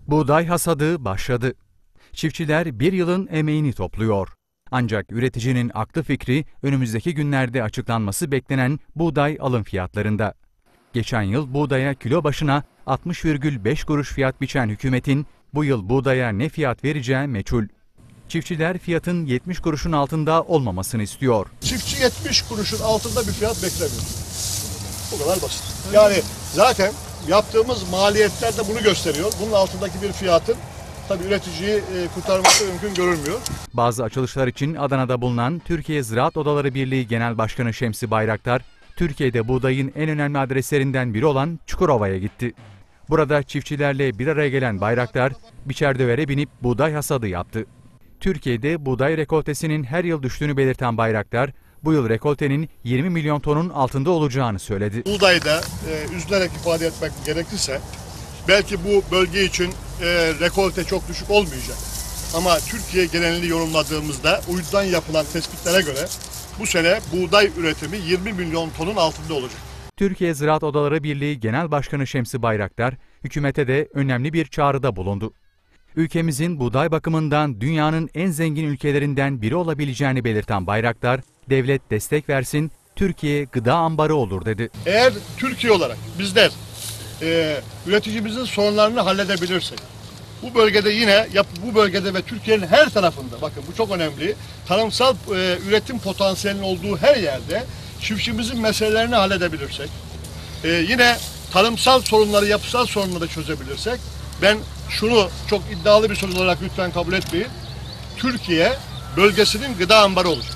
Buğday hasadı başladı. Çiftçiler bir yılın emeğini topluyor. Ancak üreticinin aklı fikri önümüzdeki günlerde açıklanması beklenen buğday alım fiyatlarında. Geçen yıl buğdaya kilo başına 60,5 kuruş fiyat biçen hükümetin bu yıl buğdaya ne fiyat vereceği meçhul. Çiftçiler fiyatın 70 kuruşun altında olmamasını istiyor. Çiftçi 70 kuruşun altında bir fiyat beklemiyor. Bu kadar basit. Yani zaten yaptığımız maliyetler de bunu gösteriyor. Bunun altındaki bir fiyatın tabii üreticiyi kurtarması mümkün görülmüyor. Bazı açılışlar için Adana'da bulunan Türkiye Ziraat Odaları Birliği Genel Başkanı Şemsi Bayraktar, Türkiye'de buğdayın en önemli adreslerinden biri olan Çukurova'ya gitti. Burada çiftçilerle bir araya gelen Bayraktar, biçerdövere binip buğday hasadı yaptı. Türkiye'de buğday rekoltesinin her yıl düştüğünü belirten Bayraktar, bu yıl rekoltenin 20 milyon tonun altında olacağını söyledi. Buğdayda üzülerek ifade etmek gerekirse belki bu bölge için rekolte çok düşük olmayacak. Ama Türkiye genelini yorumladığımızda uydudan yapılan tespitlere göre bu sene buğday üretimi 20 milyon tonun altında olacak. Türkiye Ziraat Odaları Birliği Genel Başkanı Şemsi Bayraktar, hükümete de önemli bir çağrıda bulundu. Ülkemizin buğday bakımından dünyanın en zengin ülkelerinden biri olabileceğini belirten Bayraktar, devlet destek versin, Türkiye gıda ambarı olur dedi. Eğer Türkiye olarak bizler üreticimizin sorunlarını halledebilirsek, bu bölgede bu bölgede ve Türkiye'nin her tarafında, bakın bu çok önemli, tarımsal üretim potansiyelinin olduğu her yerde çiftçimizin meselelerini halledebilirsek, yine tarımsal sorunları, yapısal sorunları çözebilirsek, ben şunu çok iddialı bir söz olarak lütfen kabul etmeyin, Türkiye bölgesinin gıda ambarı olacak.